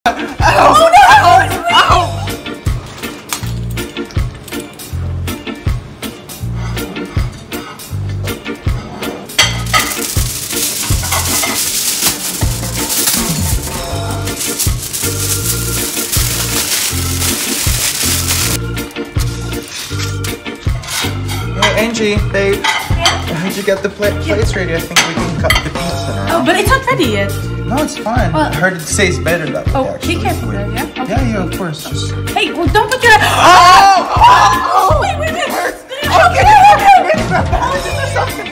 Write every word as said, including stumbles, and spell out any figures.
Oh no! Ow! Hey Angie, babe. Yeah? Did you get the pla plates ready? I think we can cut the pizza now. Oh, but it's not ready yet. No, it's fine. Well, I heard it says better that way. Oh, actually. be careful there, yeah? Okay. Yeah, yeah, of course. Just... Hey, well, don't put your... Oh! Oh! Wait, wait, wait. It hurts. Okay, Okay, okay, okay. Wait, wait, wait. Is there something?